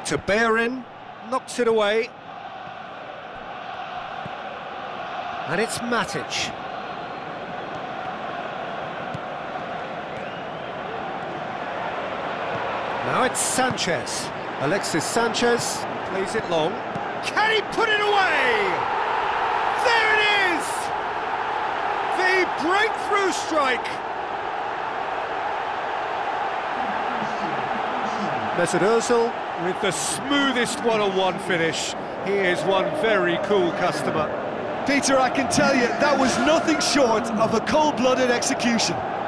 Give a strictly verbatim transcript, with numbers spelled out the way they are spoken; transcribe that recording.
to Bellerin, knocks it away. And it's Matic. Now it's Sanchez. Alexis Sanchez plays it long. Can he put it away? There it is! The breakthrough strike! Mesut Ozil with the smoothest one-on-one finish. He is one very cool customer. Peter, I can tell you, that was nothing short of a cold-blooded execution.